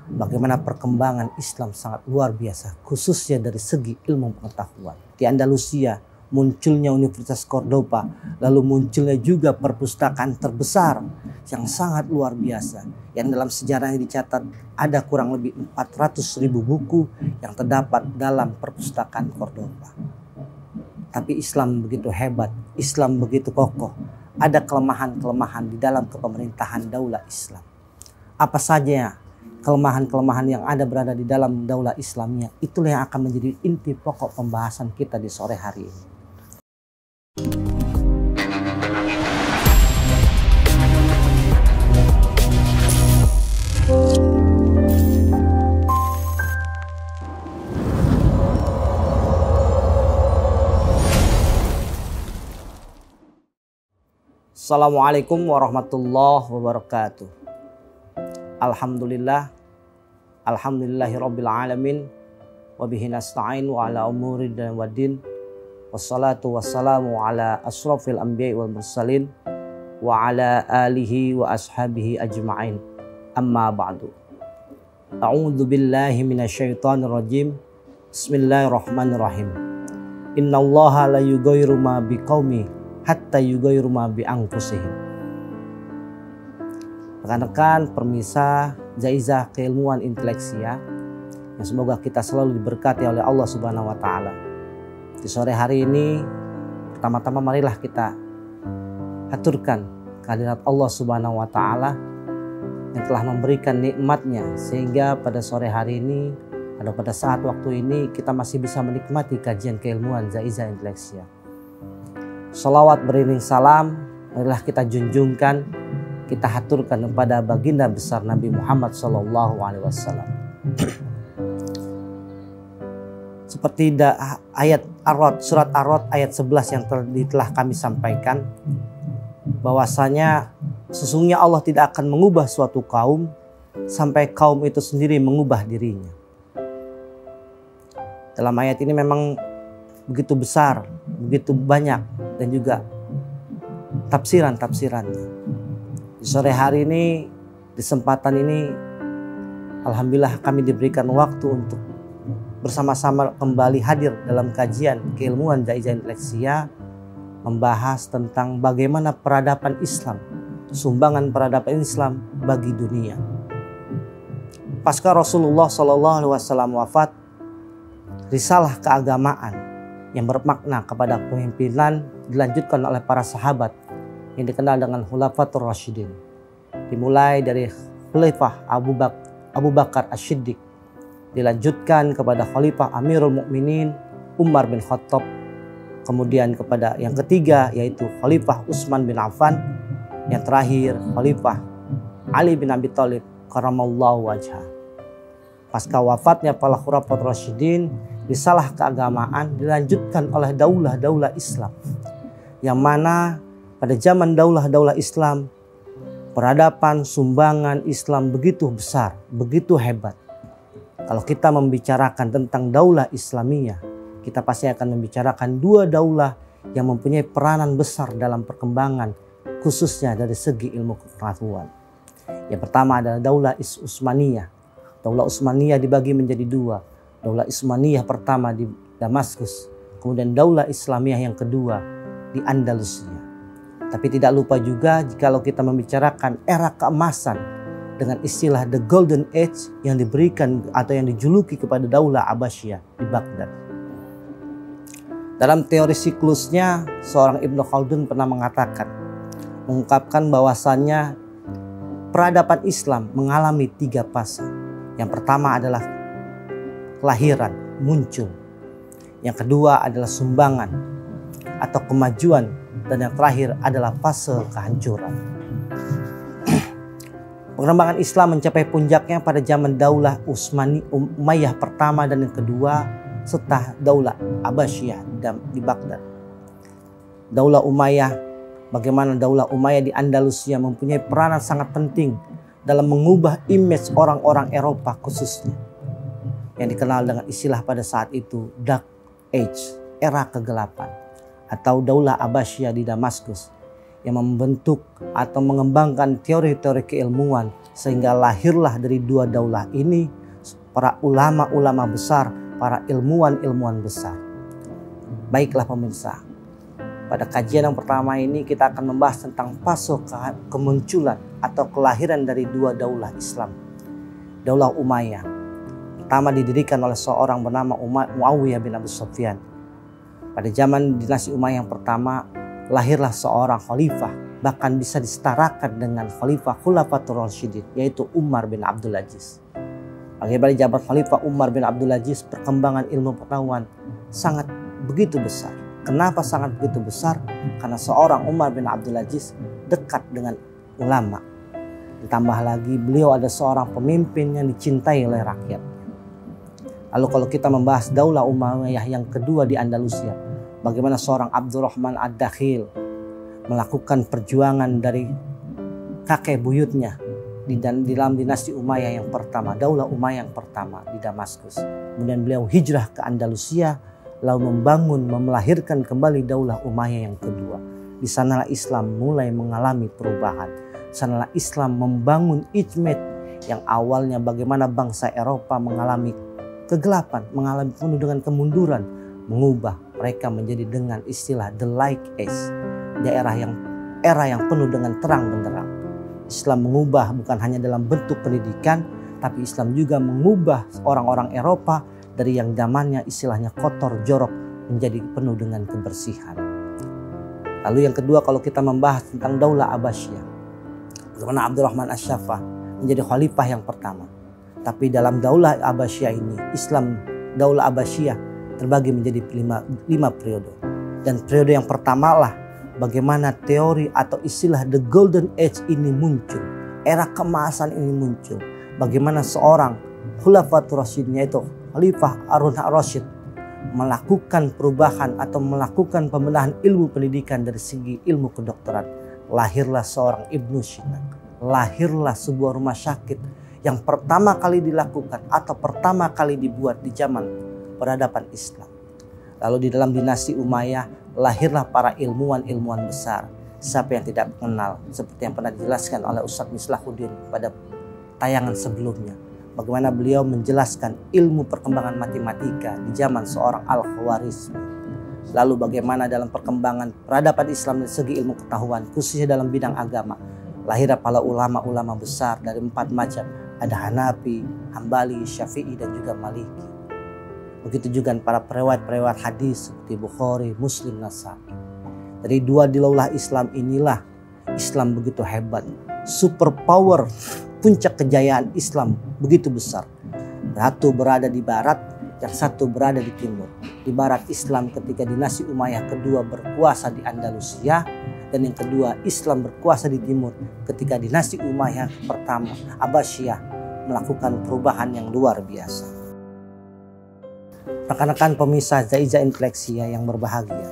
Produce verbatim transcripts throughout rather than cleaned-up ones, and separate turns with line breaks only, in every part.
bagaimana perkembangan Islam sangat luar biasa, khususnya dari segi ilmu pengetahuan. Di Andalusia munculnya Universitas Cordoba, lalu munculnya juga perpustakaan terbesar yang sangat luar biasa, yang dalam sejarahnya dicatat ada kurang lebih empat ratus ribu buku yang terdapat dalam perpustakaan Cordoba. Tapi Islam begitu hebat, Islam begitu kokoh, ada kelemahan-kelemahan di dalam kepemerintahan daulah Islam. Apa saja kelemahan-kelemahan yang ada berada di dalam daulah Islamnya, itulah yang akan menjadi inti pokok pembahasan kita di sore hari ini. Assalamualaikum warahmatullahi wabarakatuh. Alhamdulillah, alhamdulillahirabbil alamin, wa bihi nasta'in wa ala umuri dan waddin, wassalatu wassalamu ala asrofil anbiya'i wal mursalin wa ala alihi wa ashabihi ajma'in. Amma ba'du. A'udzu billahi minasyaitonir rajim. Bismillahirrahmanirrahim. Innallaha la yughayyiru ma biqaumi hatta yughayyiru ma bi anfusihim. Rekan-rekan permisa Jaizah Keilmuan Inteleksia yang semoga kita selalu diberkati oleh Allah Subhanahu wa taala. Di sore hari ini pertama-tama marilah kita haturkan kehadirat Allah Subhanahu wa taala yang telah memberikan nikmatnya sehingga pada sore hari ini, pada pada saat waktu ini kita masih bisa menikmati kajian keilmuan Jaizah Inteleksia. Salawat beriring salam marilah kita junjungkan, kita haturkan kepada baginda besar Nabi Muhammad Sallallahu Alaihi Wasallam. Seperti ayat Ar-Rod, surat Ar-Rod ayat sebelas yang telah kami sampaikan, bahwasanya sesungguhnya Allah tidak akan mengubah suatu kaum sampai kaum itu sendiri mengubah dirinya. Dalam ayat ini memang begitu besar, begitu banyak dan juga tafsiran-tafsirannya. Di sore hari ini, di kesempatan ini, alhamdulillah kami diberikan waktu untuk bersama-sama kembali hadir dalam kajian keilmuan Jaizah Inteleksia, membahas tentang bagaimana peradaban Islam, sumbangan peradaban Islam bagi dunia. Pasca Rasulullah Shallallahu Alaihi Wasallam wafat, risalah keagamaan yang bermakna kepada pemimpinan dilanjutkan oleh para sahabat yang dikenal dengan Khulafatur Rasyidin. Dimulai dari Khalifah Abu, Bak Abu Bakar Asy-Siddiq, dilanjutkan kepada Khalifah Amirul Mukminin Umar bin Khattab, kemudian kepada yang ketiga yaitu Khalifah Utsman bin Affan, yang terakhir Khalifah Ali bin Abi Thalib karamallahu wajhah. Pasca wafatnya para Khulafatur Rasyidin, risalah keagamaan dilanjutkan oleh daulah-daulah Islam, yang mana pada zaman daulah-daulah Islam peradaban sumbangan Islam begitu besar, begitu hebat. Kalau kita membicarakan tentang daulah Islamiyah, kita pasti akan membicarakan dua daulah yang mempunyai peranan besar dalam perkembangan, khususnya dari segi ilmu pengetahuan. Yang pertama adalah daulah Utsmaniyah. Daulah Utsmaniyah dibagi menjadi dua. Daulah Utsmaniyah pertama di Damaskus, kemudian daulah Islamiyah yang kedua di Andalusia. Tapi tidak lupa juga jikalau kita membicarakan era keemasan dengan istilah the golden age yang diberikan atau yang dijuluki kepada daulah Abbasiyah di Baghdad. Dalam teori siklusnya, seorang Ibnu Khaldun pernah mengatakan, mengungkapkan bahwasannya peradaban Islam mengalami tiga fase. Yang pertama adalah kelahiran, muncul. Yang kedua adalah sumbangan atau kemajuan, dan yang terakhir adalah fase kehancuran. Pengembangan Islam mencapai puncaknya pada zaman daulah Utsmani Umayyah pertama dan yang kedua serta daulah Abbasiyah di Baghdad. Daulah Umayyah, bagaimana daulah Umayyah di Andalusia mempunyai peranan sangat penting dalam mengubah image orang-orang Eropa khususnya, yang dikenal dengan istilah pada saat itu Dark Age, era kegelapan, atau daulah Abbasiyah di Damaskus yang membentuk atau mengembangkan teori-teori keilmuan Sehingga lahirlah dari dua daulah ini para ulama-ulama besar, para ilmuwan-ilmuwan besar. Baiklah pemirsa, pada kajian yang pertama ini kita akan membahas tentang fase kemunculan atau kelahiran dari dua daulah Islam. Daulah Umayyah pertama didirikan oleh seorang bernama Muawiyah bin Abi Sufyan. Pada zaman dinasti Umayyah yang pertama lahirlah seorang khalifah, bahkan bisa disetarakan dengan khalifah Khulafatur Rasyidin, yaitu Umar bin Abdul Aziz. Bagaimana jabat khalifah Umar bin Abdul Aziz, perkembangan ilmu pengetahuan sangat begitu besar. Kenapa sangat begitu besar? Karena seorang Umar bin Abdul Aziz dekat dengan ulama. Ditambah lagi beliau ada seorang pemimpin yang dicintai oleh rakyat. Lalu kalau kita membahas daulah Umayyah yang kedua di Andalusia, bagaimana seorang Abdurrahman Ad-Dakhil melakukan perjuangan dari kakek buyutnya di dalam dinasti Umayyah yang pertama, daulah Umayyah yang pertama di Damaskus. Kemudian beliau hijrah ke Andalusia, lalu membangun, melahirkan kembali daulah Umayyah yang kedua. Di sanalah Islam mulai mengalami perubahan. Di sanalah Islam membangun ijmad yang awalnya bagaimana bangsa Eropa mengalami kegelapan, mengalami penuh dengan kemunduran, mengubah mereka menjadi dengan istilah the light age, daerah yang era yang penuh dengan terang benderang. Islam mengubah bukan hanya dalam bentuk pendidikan, tapi Islam juga mengubah orang-orang Eropa dari yang zamannya istilahnya kotor, jorok, menjadi penuh dengan kebersihan. Lalu yang kedua, kalau kita membahas tentang daulah Abbasiyah, bagaimana Abdurrahman As-Saffah menjadi khalifah yang pertama. Tapi dalam daulah Abbasiyah ini, Islam daulah Abbasiyah terbagi menjadi lima, lima periode. Dan periode yang pertama lah bagaimana teori atau istilah the golden age ini muncul. Era keemasan ini muncul. Bagaimana seorang Khulafatur Rasyidin, yaitu Khalifah Harun ar-Rasyid, melakukan perubahan atau melakukan pembenahan ilmu pendidikan dari segi ilmu kedokteran. Lahirlah seorang Ibnu Sina. Lahirlah sebuah rumah sakit yang pertama kali dilakukan atau pertama kali dibuat di zaman peradaban Islam. Lalu di dalam dinasti Umayyah lahirlah para ilmuwan-ilmuwan besar. Siapa yang tidak mengenal, seperti yang pernah dijelaskan oleh Ustadz Mislahuddin pada tayangan sebelumnya. Bagaimana beliau menjelaskan ilmu perkembangan matematika di zaman seorang Al-Khwarizmi. Lalu bagaimana dalam perkembangan peradaban Islam dari segi ilmu ketahuan, khususnya dalam bidang agama, lahirlah para ulama-ulama besar dari empat macam. Ada Hanafi, Hambali, Syafi'i, dan juga Maliki. Begitu juga para periwayat-periwayat hadis seperti Bukhari, Muslim, Nasa'i. Dari dua daulah Islam inilah Islam begitu hebat. Super power, puncak kejayaan Islam begitu besar. Satu berada di barat, yang satu berada di timur. Di barat Islam ketika dinasti Umayyah kedua berkuasa di Andalusia, dan yang kedua Islam berkuasa di timur ketika dinasti Umayyah pertama Abbasiyah melakukan perubahan yang luar biasa. Rekan-rekan pemirsa Zaiza Infleksia yang berbahagia,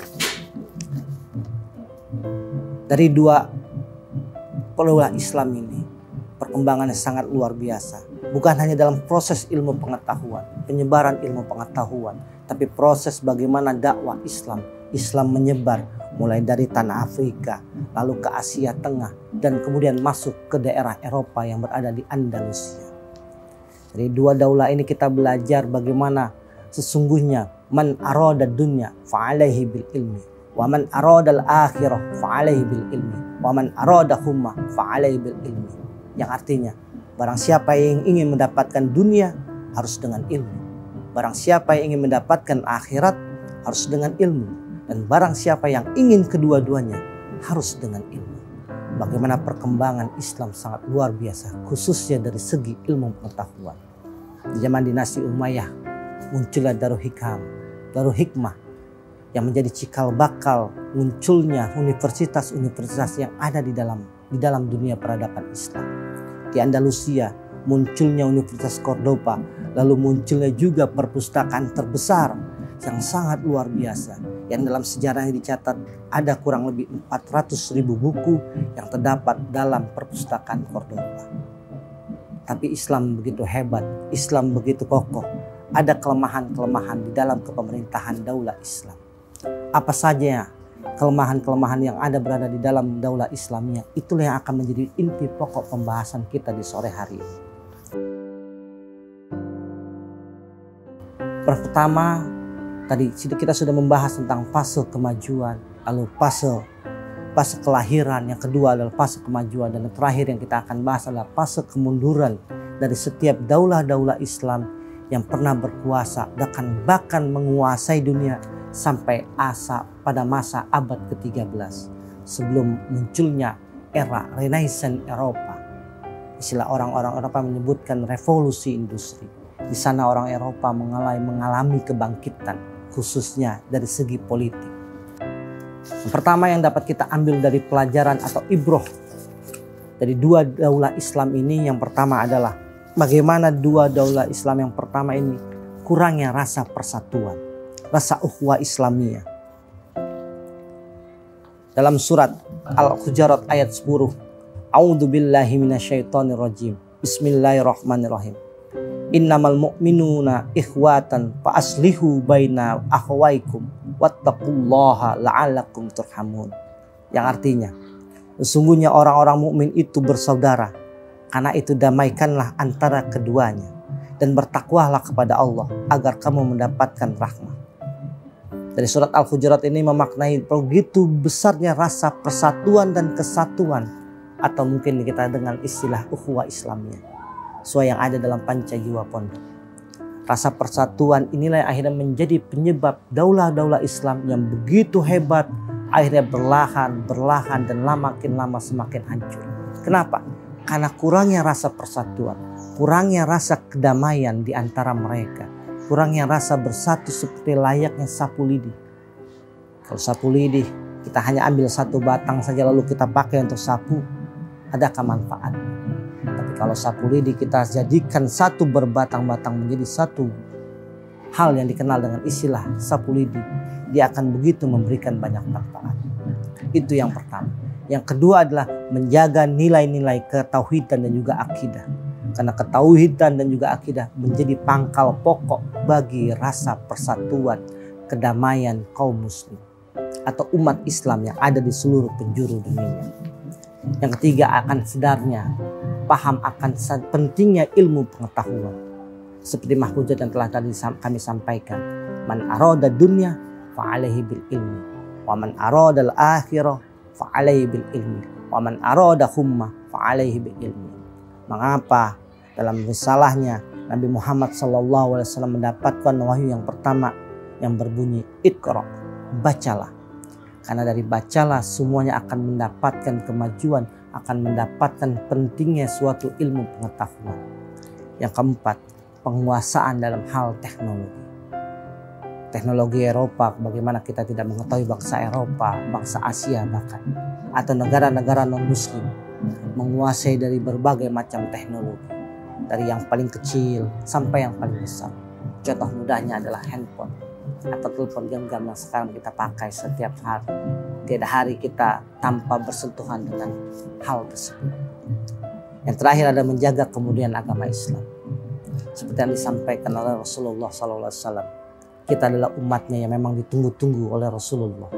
dari dua daulah Islam ini perkembangannya sangat luar biasa. Bukan hanya dalam proses ilmu pengetahuan, penyebaran ilmu pengetahuan, tapi proses bagaimana dakwah Islam Islam menyebar mulai dari tanah Afrika, lalu ke Asia Tengah, dan kemudian masuk ke daerah Eropa yang berada di Andalusia. Dari dua daulah ini kita belajar bagaimana sesungguhnya man arada dunya fa'alaihi bil ilmi, wa man arada al akhirah fa'alaihi bil ilmi, wa man arada humma fa'alaihi bil ilmi. Yang artinya barang siapa yang ingin mendapatkan dunia harus dengan ilmu. Barang siapa yang ingin mendapatkan akhirat harus dengan ilmu. Dan barang siapa yang ingin kedua-duanya harus dengan ilmu. Bagaimana perkembangan Islam sangat luar biasa, khususnya dari segi ilmu pengetahuan. Di zaman dinasti Umayyah muncullah Darul Hikam, Darul Hikmah, yang menjadi cikal bakal munculnya universitas-universitas yang ada di dalam di dalam dunia peradaban Islam. Di Andalusia munculnya Universitas Cordoba, lalu munculnya juga perpustakaan terbesar yang sangat luar biasa, yang dalam sejarahnya dicatat ada kurang lebih empat ratus ribu buku yang terdapat dalam perpustakaan Cordoba. Tapi Islam begitu hebat, Islam begitu kokoh. Ada kelemahan-kelemahan di dalam kepemerintahan daulah Islam. Apa saja kelemahan-kelemahan yang ada berada di dalam daulah Islamiyah. Itulah yang akan menjadi inti pokok pembahasan kita di sore hari ini. Pertama, tadi kita sudah membahas tentang fase kemajuan, lalu fase fase kelahiran, yang kedua adalah fase kemajuan, dan yang terakhir yang kita akan bahas adalah fase kemunduran dari setiap daulah-daulah Islam yang pernah berkuasa bahkan bahkan menguasai dunia sampai asa pada masa abad ke tiga belas sebelum munculnya era Renaissance Eropa. Istilah orang-orang Eropa menyebutkan revolusi industri. Di sana orang Eropa mengalami, mengalami kebangkitan khususnya dari segi politik. Yang pertama yang dapat kita ambil dari pelajaran atau ibroh dari dua daulah Islam ini, yang pertama adalah bagaimana dua daulah Islam yang pertama ini kurangnya rasa persatuan, rasa ukhuwah Islamiyah. Dalam surat Al-Hujurat ayat sepuluh, A'udzubillahi minasyaitonirrajim. Bismillahirrahmanirrahim. Innamal mu'minuna ikhwatan fa aslihu baina akhwaikum wattaqullaha la'allakum turhamun. Yang artinya, sesungguhnya orang-orang mukmin itu bersaudara, karena itu damaikanlah antara keduanya dan bertakwalah kepada Allah agar kamu mendapatkan rahmat. Dari surat Al-Hujurat ini memaknai begitu besarnya rasa persatuan dan kesatuan, atau mungkin kita dengan istilah ukhuwah Islamiyah, sesuai yang ada dalam Pancajiwa Pondok. Rasa persatuan inilah yang akhirnya menjadi penyebab daulah-daulah Islam yang begitu hebat akhirnya berlahan, berlahan dan lama makin lama semakin hancur. Kenapa? Karena kurangnya rasa persatuan, kurangnya rasa kedamaian di antara mereka, kurangnya rasa bersatu seperti layaknya sapu lidi. Kalau sapu lidi kita hanya ambil satu batang saja lalu kita pakai untuk sapu, adakah manfaat? Tapi kalau sapu lidi kita jadikan satu berbatang-batang menjadi satu hal yang dikenal dengan istilah sapu lidi, dia akan begitu memberikan banyak manfaat. Itu yang pertama. Yang kedua adalah menjaga nilai-nilai ketauhidan dan juga akidah. Karena ketauhidan dan juga akidah menjadi pangkal pokok bagi rasa persatuan, kedamaian kaum muslim atau umat Islam yang ada di seluruh penjuru dunia. Yang ketiga, akan sedarnya paham akan pentingnya ilmu pengetahuan. Seperti mahfuzat yang telah tadi kami sampaikan, man arada dunya fa alaihi bil ilmi wa man arada al akhirah fa alaihi bil ilmi wa man arada humma fa alaihi bil ilmi. Mengapa dalam risalahnya Nabi Muhammad sallallahu alaihi wasallam mendapatkan wahyu yang pertama yang berbunyi Iqra, bacalah. Karena dari bacalah semuanya akan mendapatkan kemajuan, akan mendapatkan pentingnya suatu ilmu pengetahuan. Yang keempat, penguasaan dalam hal teknologi. Teknologi Eropa, bagaimana kita tidak mengetahui bangsa Eropa, bangsa Asia bahkan, atau negara-negara non-muslim menguasai dari berbagai macam teknologi. Dari yang paling kecil sampai yang paling besar. Contoh mudahnya adalah handphone atau telepon genggam yang sekarang kita pakai setiap hari. Tidak hari kita tanpa bersentuhan dengan hal tersebut. Yang terakhir adalah menjaga kemudian agama Islam. Seperti yang disampaikan oleh Rasulullah sallallahu alaihi wasallam. Kita adalah umatnya yang memang ditunggu-tunggu oleh Rasulullah.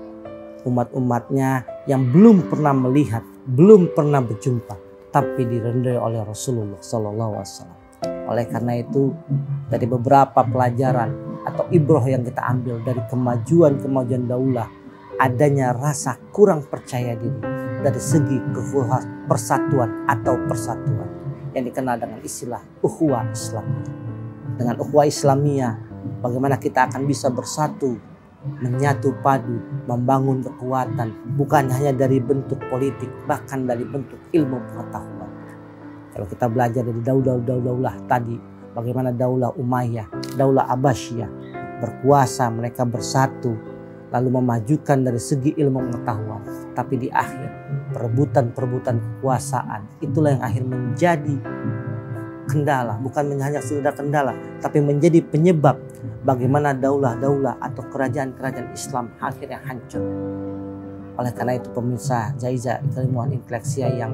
Umat-umatnya yang belum pernah melihat, belum pernah berjumpa, tapi direndai oleh Rasulullah sallallahu alaihi wasallam. Oleh karena itu, dari beberapa pelajaran atau ibroh yang kita ambil dari kemajuan-kemajuan daulah, adanya rasa kurang percaya diri dari segi persatuan atau persatuan yang dikenal dengan istilah ukhuwah Islamiyah. Dengan ukhuwah Islamiyah, bagaimana kita akan bisa bersatu, menyatu padu, membangun kekuatan, bukan hanya dari bentuk politik, bahkan dari bentuk ilmu pengetahuan. Kalau kita belajar dari daulah-daulah tadi, bagaimana daulah Umayyah, daulah Abbasiyah berkuasa, mereka bersatu, lalu memajukan dari segi ilmu pengetahuan. Tapi di akhir, perebutan-perebutan kekuasaan, itulah yang akhir menjadi kendala, bukan hanya sekedar kendala, tapi menjadi penyebab bagaimana daulah-daulah atau kerajaan-kerajaan Islam akhirnya hancur. Oleh karena itu pemirsa Jaiza Keilmuan Inteleksia yang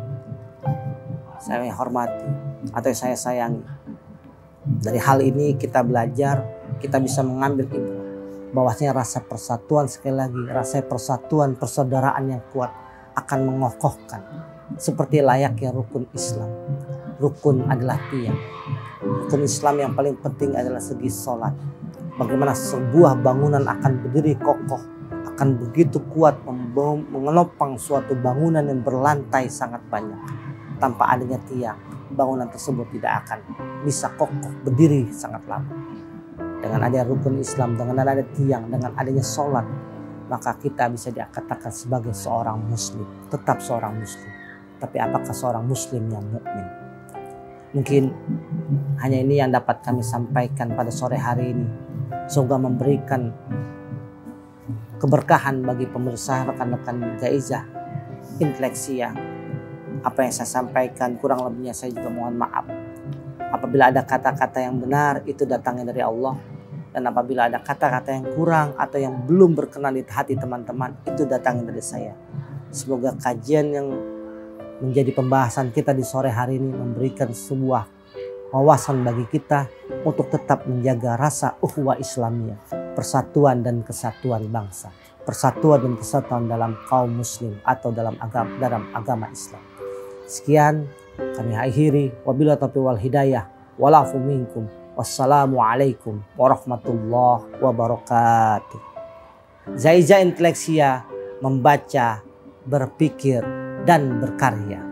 saya hormati atau saya sayangi, dari hal ini kita belajar, kita bisa mengambil ibu bahwasanya rasa persatuan, sekali lagi rasa persatuan persaudaraan yang kuat akan mengokohkan seperti layaknya rukun Islam. Rukun adalah tiang. Rukun Islam yang paling penting adalah segi sholat. Bagaimana sebuah bangunan akan berdiri kokoh, akan begitu kuat menopang suatu bangunan yang berlantai sangat banyak. Tanpa adanya tiang, bangunan tersebut tidak akan bisa kokoh berdiri sangat lama. Dengan adanya rukun Islam, dengan adanya tiang, dengan adanya sholat, maka kita bisa dikatakan sebagai seorang muslim, tetap seorang muslim. Tapi apakah seorang muslim yang mukmin? Mungkin hanya ini yang dapat kami sampaikan pada sore hari ini. Semoga memberikan keberkahan bagi pemirsa, rekan-rekan Jaizah Inteleksia. Apa yang saya sampaikan kurang lebihnya saya juga mohon maaf. Apabila ada kata-kata yang benar, itu datangnya dari Allah. Dan apabila ada kata-kata yang kurang atau yang belum berkenan di hati teman-teman, itu datangnya dari saya. Semoga kajian yang menjadi pembahasan kita di sore hari ini memberikan sebuah wawasan bagi kita untuk tetap menjaga rasa ukhuwah Islamiyah, persatuan dan kesatuan bangsa, persatuan dan kesatuan dalam kaum muslim atau dalam agama dalam agama Islam. Sekian kami akhiri, wabillahi taufiq wal hidayah, walafu minkum, wassalamualaikum warahmatullahi wabarakatuh. Jaizah Inteleksia, membaca, berpikir dan berkarya.